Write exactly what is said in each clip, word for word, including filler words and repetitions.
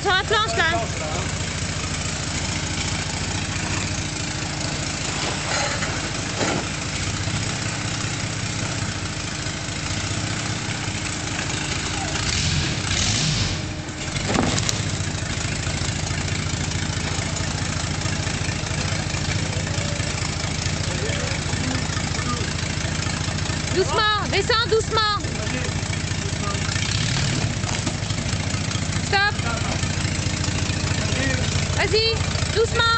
sur la planche là. Doucement, descends doucement. Stop. Vas-y, doucement.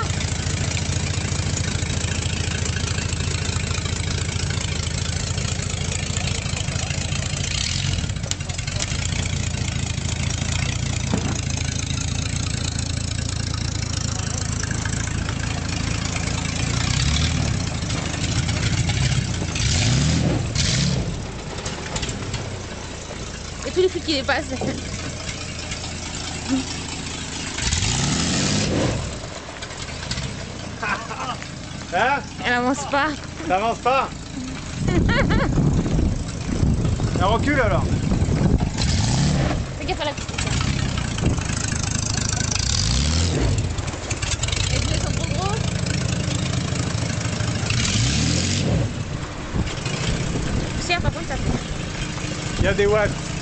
Et tous les flics qui dépassent. Hein? Elle avance pas. T'avances pas? Elle recule alors. Fais gaffe à la petite. Les pneus sont trop gros. Poussière, par contre, ça fait. Il y a des watts.